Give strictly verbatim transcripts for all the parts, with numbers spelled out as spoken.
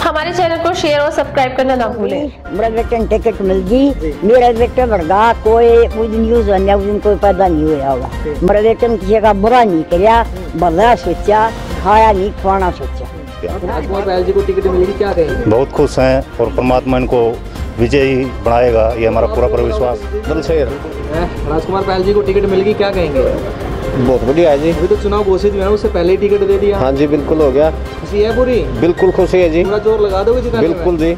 हमारे चैनल को शेयर और सब्सक्राइब करना ना भूलें। मेरा बेटे टिकट मिल गई, मेरा बेटे वर्गा कोई उस दिन न्यूज़ बनया, उस दिन कोई पैदा नहीं हुआ होगा। मेरे बेटे ने किसी का बुरा नहीं किया, भला सोचा, खाया नहीं, खुआना सोचा। राजकुमार पहल जी को टिकट मिलेगी, क्या कहेंगे? बहुत खुश हैं और परमात्मा इनको विजयी बनाएगा, ये हमारा पूरा पूरा विश्वास। राजकुमार पहल जी को टिकट मिलेगी, क्या कहेंगे? बहुत बढ़िया है जी। अभी तो चुनाव घोषित हुआ है, उससे पहले ही टिकट दे दिया। हाँ जी, बिल्कुल हो गया। खुशी है पूरी? बिल्कुल खुशी है जी। पूरा जोर लगा दोगे जिताने में? बिल्कुल जी।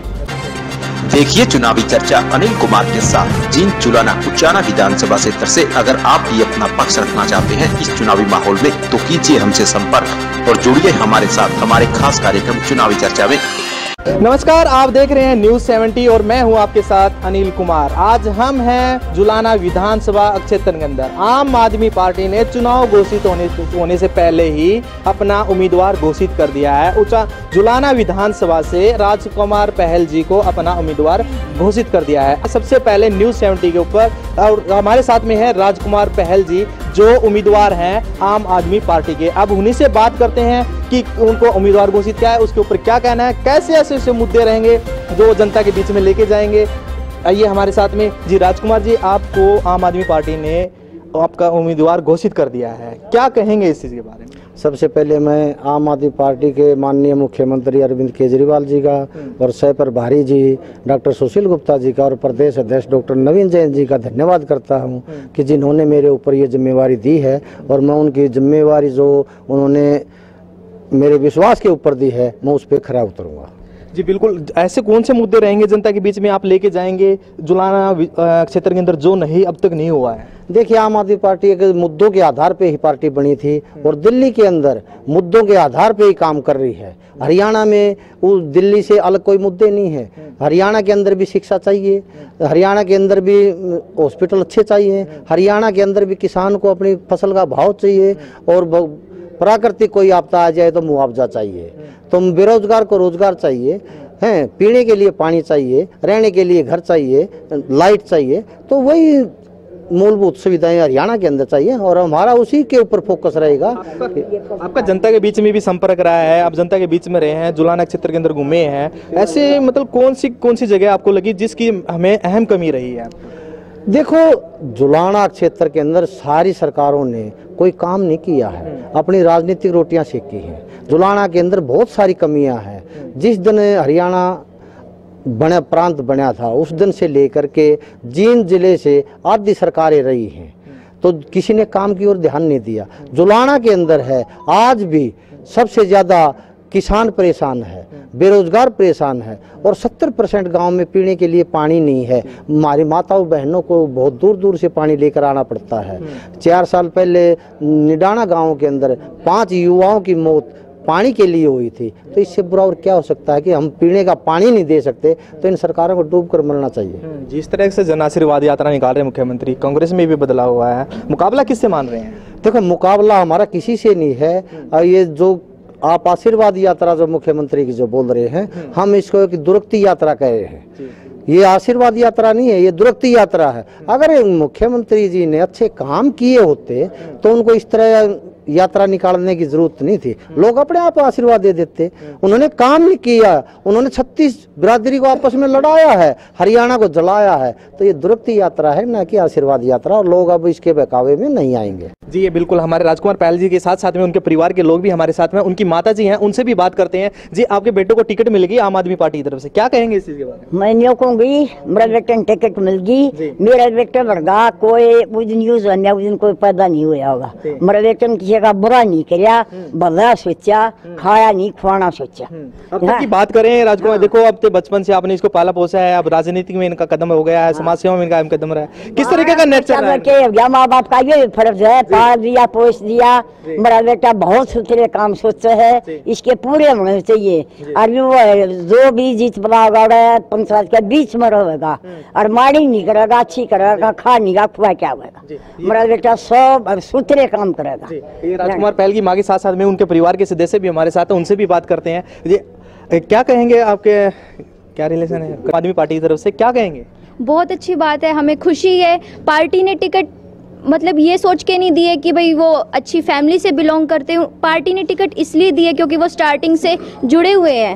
देखिए चुनावी चर्चा अनिल कुमार के साथ जींद चुलाना उचाना विधानसभा क्षेत्र से। अगर आप भी अपना पक्ष रखना चाहते हैं इस चुनावी माहौल में तो कीजिए हमसे संपर्क और जुड़िए हमारे साथ हमारे खास कार्यक्रम चुनावी चर्चा में। नमस्कार, आप देख रहे हैं न्यूज़ सेवेंटी और मैं हूं आपके साथ अनिल कुमार। आज हम हैं जुलाना विधानसभा क्षेत्र के अंदर। आम आदमी पार्टी ने चुनाव घोषित होने होने से पहले ही अपना उम्मीदवार घोषित कर दिया है। उचा जुलाना विधानसभा से राजकुमार पहल जी को अपना उम्मीदवार घोषित कर दिया है। सबसे पहले न्यूज़ सेवेंटी के ऊपर और हमारे साथ में है राजकुमार पहल जी, जो उम्मीदवार हैं आम आदमी पार्टी के। अब उन्हीं से बात करते हैं कि उनको उम्मीदवार घोषित क्या है, उसके ऊपर क्या कहना है, कैसे ऐसे ऐसे मुद्दे रहेंगे जो जनता के बीच में लेके जाएंगे। आइए हमारे साथ में जी। राजकुमार जी, आपको आम आदमी पार्टी ने आपका उम्मीदवार घोषित कर दिया है, क्या कहेंगे इस चीज़ के बारे में? सबसे पहले मैं आम आदमी पार्टी के माननीय मुख्यमंत्री अरविंद केजरीवाल जी का और सह प्रभारी जी डॉक्टर सुशील गुप्ता जी का और प्रदेश अध्यक्ष डॉक्टर नवीन जैन जी का धन्यवाद करता हूं कि जिन्होंने मेरे ऊपर ये जिम्मेवारी दी है, और मैं उनकी जिम्मेवारी जो उन्होंने मेरे विश्वास के ऊपर दी है, मैं उस पर खरा उतरूंगा। जी बिल्कुल। ऐसे कौन से मुद्दे रहेंगे जनता के बीच में आप लेके जाएंगे जुलाना क्षेत्र के अंदर जो नहीं अब तक नहीं हुआ है? देखिए, आम आदमी पार्टी एक मुद्दों के आधार पे ही पार्टी बनी थी और दिल्ली के अंदर मुद्दों के आधार पे ही काम कर रही है। हरियाणा में उस दिल्ली से अलग कोई मुद्दे नहीं है। हरियाणा के अंदर भी शिक्षा चाहिए, हरियाणा के अंदर भी हॉस्पिटल अच्छे चाहिए, हरियाणा के अंदर भी किसान को अपनी फसल का भाव चाहिए, और प्राकृतिक कोई आपदा आ जाए तो मुआवजा चाहिए, तो बेरोजगार को रोजगार चाहिए, हैं पीने के लिए पानी चाहिए, रहने के लिए घर चाहिए, लाइट चाहिए। तो वही मूलभूत सुविधाएं हरियाणा के अंदर चाहिए और हमारा उसी के ऊपर फोकस रहेगा। आपका, आपका जनता के बीच में भी संपर्क रहा है, आप जनता के बीच में रहे हैं, जुलाना क्षेत्र के अंदर घूमे हैं, ऐसे मतलब कौन सी कौन सी जगह आपको लगी जिसकी हमें अहम कमी रही है? देखो, जुलाना क्षेत्र के अंदर सारी सरकारों ने कोई काम नहीं किया है, अपनी राजनीतिक रोटियां सेकी हैं। जुलाना के अंदर बहुत सारी कमियां हैं। जिस दिन हरियाणा बना प्रांत बना था उस दिन से लेकर के जींद जिले से आधी सरकारें रही हैं, तो किसी ने काम की ओर ध्यान नहीं दिया। जुलाना के अंदर है आज भी सबसे ज़्यादा किसान परेशान है, बेरोजगार परेशान है, और सत्तर परसेंट गाँव में पीने के लिए पानी नहीं है। हमारी माताओं बहनों को बहुत दूर दूर से पानी लेकर आना पड़ता है। चार साल पहले निडाना गांव के अंदर पांच युवाओं की मौत पानी के लिए हुई थी। तो इससे बुरा और क्या हो सकता है कि हम पीने का पानी नहीं दे सकते, तो इन सरकारों को डूब कर मरना चाहिए। जिस तरह से जन आशीर्वाद यात्रा निकाल रहे हैं मुख्यमंत्री, कांग्रेस में भी बदलाव हुआ है, मुकाबला किससे मान रहे हैं? देखो, मुकाबला हमारा किसी से नहीं है। और ये जो आप आशीर्वाद यात्रा जो मुख्यमंत्री की जो बोल रहे हैं, हम इसको एक दुरक्ति यात्रा कह रहे हैं। ये आशीर्वाद यात्रा नहीं है, ये दुरक्ति यात्रा है। अगर मुख्यमंत्री जी ने अच्छे काम किए होते तो उनको इस तरह यात्रा निकालने की जरूरत नहीं थी, लोग अपने आप आशीर्वाद दे देते। उन्होंने काम नहीं किया, उन्होंने छत्तीस बिरादरी को आपस में लड़ाया है, हरियाणा को जलाया है। तो ये दुरक्ति यात्रा है, ना कि आशीर्वाद यात्रा, और लोग अब इसके बहकावे में नहीं आएंगे। जी ये बिल्कुल। हमारे राजकुमार पहल जी के साथ साथ में उनके परिवार के लोग भी हमारे साथ में, उनकी माता जी हैं, उनसे भी बात करते हैं। जी, आपके बेटे को टिकट मिल गई आम आदमी पार्टी की तरफ से, क्या कहेंगे इस चीज के बारे में? मैं नहीं कहूँगी, मेरा बेटे ने टिकट मिल गई, मेरा बेटे वर्गा कोई उस दिन न्यूज़ बनया, उस दिन कोई पैदा नहीं हुआ होगा। मेरे बेटे ने किसी का बुरा नहीं किया, भला सोचा, खाया नहीं, खुआना सोचा। अब तक की बात करें राजकुमार, देखो अब तो बचपन से आपने इसको पाला पोसा है, अब राजनीति में इनका कदम हो गया है, समाज सेवा में इनका कदम रहा है, किस तरीके का नेट चल रहा है? माँ बाप का ये फर्ज है, पाल दिया पोस दिया। मेरा बेटा बहुत सुथरे काम सोचते है, इसके पूरे होने चाहिए। और वो जो भी जीत बड़ा पंचायत के बीच में रहेगा और माड़ी नहीं करेगा, अच्छी करेगा, खा नहीं गा, खुआ क्या होगा। मेरा बेटा सब सुथरे काम करेगा। ये राजकुमार पहल की माँ के साथ साथ में उनके परिवार के सदस्य भी हमारे साथ हैं, उनसे भी बात करते हैं। ये क्या कहेंगे, आपके क्या रिलेशन है आम आदमी पार्टी की तरफ से, क्या कहेंगे? बहुत अच्छी बात है, हमें खुशी है। पार्टी ने टिकट मतलब ये सोच के नहीं दिए कि भाई वो अच्छी फैमिली से बिलोंग करते हैं, पार्टी ने टिकट इसलिए दिए क्योंकि वो स्टार्टिंग से जुड़े हुए हैं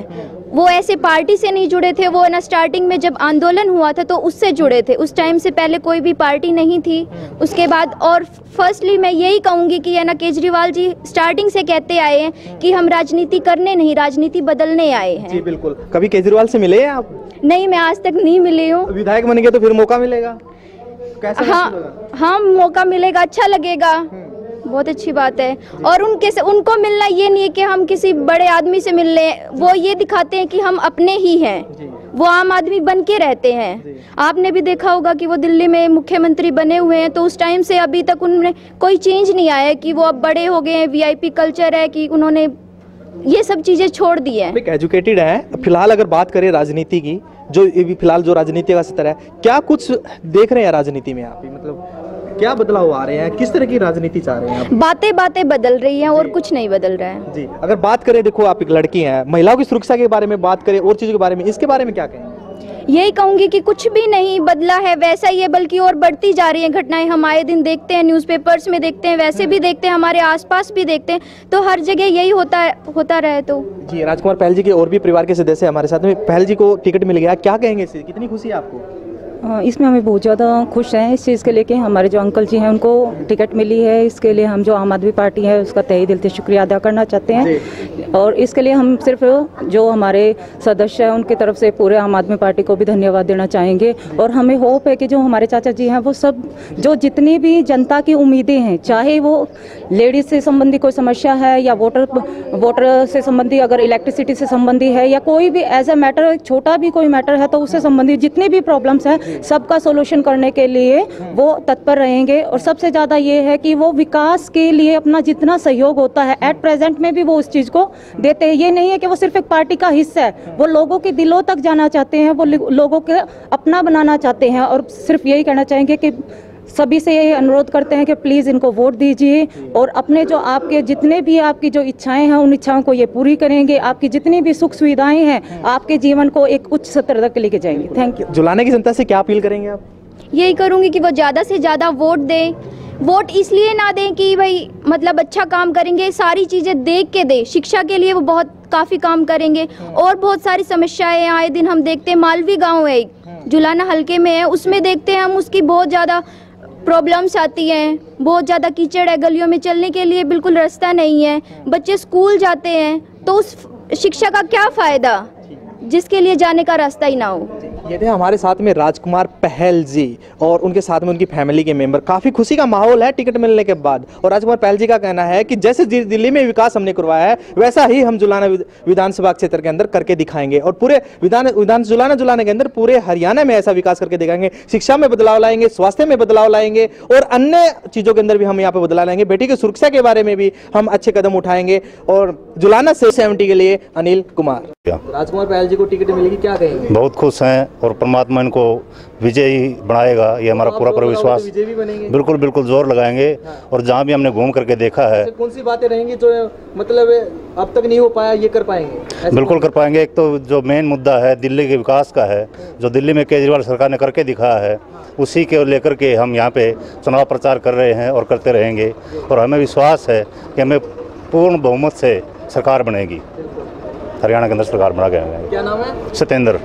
वो ऐसे पार्टी से नहीं जुड़े थे, वो ना स्टार्टिंग में जब आंदोलन हुआ था तो उससे जुड़े थे। उस टाइम से पहले कोई भी पार्टी नहीं थी। उसके बाद और फर्स्टली मैं यही कहूँगी कि है ना, केजरीवाल जी स्टार्टिंग से कहते आए हैं कि हम राजनीति करने नहीं, राजनीति बदलने आए हैं। जी बिल्कुल। कभी केजरीवाल से मिले हैं आप? नहीं, मैं आज तक नहीं मिली हूँ। विधायक बन गए तो फिर मौका मिलेगा? कैसा हाँ हाँ, मौका मिलेगा, अच्छा लगेगा, बहुत अच्छी बात है। और उनके से उनको मिलना ये नहीं है कि हम किसी बड़े आदमी से मिल लें, वो ये दिखाते हैं कि हम अपने ही हैं, वो आम आदमी बन के रहते हैं। आपने भी देखा होगा कि वो दिल्ली में मुख्यमंत्री बने हुए हैं, तो उस टाइम से अभी तक उनमें कोई चेंज नहीं आया है कि वो अब बड़े हो गए हैं, वीआईपी कल्चर है कि उन्होंने ये सब चीज़ें छोड़ दी है। एक एजुकेटेड है। फिलहाल अगर बात करें राजनीति की, जो फिलहाल जो राजनीति का स्तर है, क्या कुछ देख रहे हैं राजनीति में आप? मतलब क्या बदलाव आ रहे हैं, किस तरह की राजनीति चाह रहे हैं आप? बातें बातें बदल रही हैं और कुछ नहीं बदल रहा है। जी, अगर बात करें, देखो आप एक लड़की हैं, महिलाओं की सुरक्षा के बारे में बात करें और चीज़ों के बारे में, इसके बारे में क्या कहेंगे? यही कहूँगी कि कुछ भी नहीं बदला है, वैसा ही है, बल्कि और बढ़ती जा रही हैं घटनाएं। हम आए दिन देखते हैं, न्यूज़पेपर्स में देखते हैं, वैसे भी देखते हैं, हमारे आसपास भी देखते हैं, तो हर जगह यही होता है, होता रहे तो। जी, राजकुमार पहल जी के और भी परिवार के सदस्य हमारे साथ में। पहल जी को टिकट मिल गया, क्या कहेंगे इससे, कितनी खुशी है आपको? इसमें हमें बहुत ज़्यादा खुश हैं इस चीज़ के लेके। हमारे जो अंकल जी हैं उनको टिकट मिली है, इसके लिए हम जो आम आदमी पार्टी है उसका तहे दिल से शुक्रिया अदा करना चाहते हैं। और इसके लिए हम सिर्फ जो हमारे सदस्य हैं उनकी तरफ से पूरे आम आदमी पार्टी को भी धन्यवाद देना चाहेंगे। और हमें होप है कि जो हमारे चाचा जी हैं वो सब, जो जितनी भी जनता की उम्मीदें हैं, चाहे वो लेडीज़ से संबंधी कोई समस्या है या वोटर वोटर से संबंधी, अगर इलेक्ट्रिसिटी से संबंधी है या कोई भी एज ए मैटर, छोटा भी कोई मैटर है तो उससे संबंधित जितनी भी प्रॉब्लम्स हैं सबका सोल्यूशन करने के लिए वो तत्पर रहेंगे। और सबसे ज़्यादा ये है कि वो विकास के लिए अपना जितना सहयोग होता है एट प्रेजेंट में भी वो उस चीज़ को देते हैं। ये नहीं है कि वो सिर्फ एक पार्टी का हिस्सा है, वो लोगों के दिलों तक जाना चाहते हैं, वो लोगों के अपना बनाना चाहते हैं। और सिर्फ यही कहना चाहेंगे कि सभी से यही अनुरोध करते हैं कि प्लीज़ इनको वोट दीजिए और अपने जो आपके जितने भी आपकी जो इच्छाएं हैं उन इच्छाओं को ये पूरी करेंगे। आपकी जितनी भी सुख सुविधाएं हैं आपके जीवन को एक उच्च स्तर तक लेके जाएंगे। Thank you. जुलाना की जनता से क्या अपील करेंगे आप? यही करूँगी कि वो ज़्यादा से ज़्यादा वोट दें। वोट इसलिए ना दें कि भाई मतलब अच्छा काम करेंगे, सारी चीज़ें देख के दें। शिक्षा के लिए वो बहुत काफ़ी काम करेंगे और बहुत सारी समस्याएं हैं आए दिन हम देखते हैं। मालवी गाँव है एक, जुलाना हल्के में है, उसमें देखते हैं हम, उसकी बहुत ज़्यादा प्रॉब्लम्स आती हैं, बहुत ज़्यादा कीचड़ है, गलियों में चलने के लिए बिल्कुल रास्ता नहीं है, बच्चे स्कूल जाते हैं तो उस शिक्षा का क्या फ़ायदा जिसके लिए जाने का रास्ता ही ना हो। ये थे हमारे साथ में राजकुमार पहल जी और उनके साथ में उनकी फैमिली के मेंबर। काफ़ी खुशी का माहौल है टिकट मिलने के बाद। और राजकुमार पहल जी का कहना है कि जैसे दिल्ली में विकास हमने करवाया है वैसा ही हम जुलाना विधानसभा क्षेत्र के अंदर करके दिखाएंगे और पूरे विधान विधान जुलाना जुलाने के अंदर पूरे हरियाणा में ऐसा विकास करके दिखाएंगे। शिक्षा में बदलाव लाएंगे, स्वास्थ्य में बदलाव लाएंगे और अन्य चीज़ों के अंदर भी हम यहाँ पे बदलाव लाएंगे। बेटी की सुरक्षा के बारे में भी हम अच्छे कदम उठाएंगे। और जुलाना से सेवेंटी के लिए अनिल कुमार। राजकुमार पहल जी को टिकट मिलेगी, क्या कहेंगे? बहुत खुश हैं और परमात्मा इनको विजयी बनाएगा, ये हमारा पूरा पूरा विश्वास। विजय भी बनेंगे? बिल्कुल बिल्कुल जोर लगाएंगे। हाँ। और जहाँ भी हमने घूम करके देखा है, कौन सी बातें रहेंगी जो मतलब अब तक नहीं हो पाया, ये कर पाएंगे? बिल्कुल कर पाएंगे। एक तो जो मेन मुद्दा है दिल्ली के विकास का है, जो दिल्ली में केजरीवाल सरकार ने करके दिखाया है, उसी के लेकर के हम यहाँ पे चुनाव प्रचार कर रहे हैं और करते रहेंगे। और हमें विश्वास है कि हमें पूर्ण बहुमत से सरकार बनेगी, हरियाणा के अंदर सरकार बना गया है। क्या नाम है? सत्येंद्र।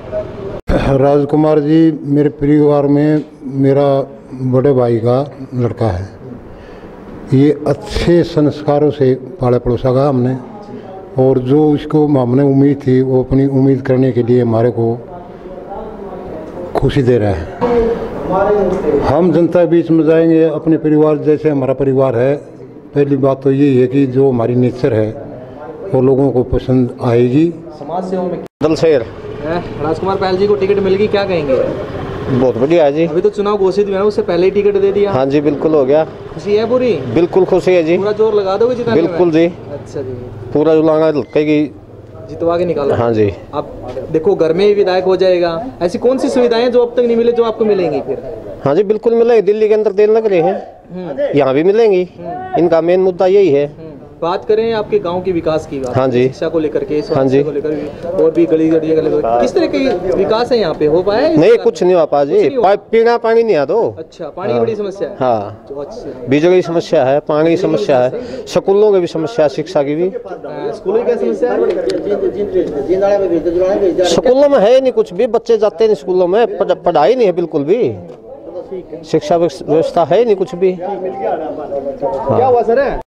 राजकुमार जी मेरे परिवार में मेरा बड़े भाई का लड़का है। ये अच्छे संस्कारों से पाला पड़ोसा का हमने, और जो इसको हमने उम्मीद थी वो अपनी उम्मीद करने के लिए हमारे को खुशी दे रहा है। हम जनता बीच में जाएंगे अपने परिवार जैसे हमारा परिवार है। पहली बात तो यही है कि जो हमारी नेचर है वो लोगों को पसंद आएगी। समाज सेवा में दल शेर राजकुमार पहल जी को टिकट मिल गई, क्या कहेंगे? बहुत बढ़िया है जी। अभी तो चुनाव घोषित हुआ है, उससे पहले ही टिकट दे दिया। हाँ जी बिल्कुल हो गया। खुशी है पूरी? बिल्कुल खुशी है जी। पूरा जोर लगा दोगे जिताने में? बिल्कुल जी। अच्छा जी, पूरा जुलाना की जितवा के निकालो। हाँ जी। आप देखो घर में ही विधायक हो जाएगा। ऐसी कौन सी सुविधाएं जो अब तक नहीं मिले जो आपको मिलेंगी फिर? हाँ जी बिल्कुल मिलेंगी। दिल्ली के अंदर देने लग रहे हैं, यहाँ भी मिलेंगी। इनका मेन मुद्दा यही है। बात करें आपके गांव के विकास की बात, हाँ जी, शिक्षा को लेकर के, हाँ जी, को लेकर भी, और भी गली गलियां को लेकर किस तरह की विकास है यहाँ पे, हो पाया? नहीं, कुछ नहीं हो पा जी, पीना पानी नहीं आ दो। अच्छा, पानी की बड़ी समस्या है। हाँ, तो अच्छा, बिजली की समस्या है, पानी की समस्या है, स्कूलों की भी समस्या है, शिक्षा की भी। स्कूलों की समस्या है, स्कूलों में है नहीं कुछ भी, बच्चे जाते नहीं स्कूलों में, पढ़ाई नहीं है बिल्कुल भी, शिक्षा व्यवस्था है नहीं कुछ भी। क्या हुआ सर?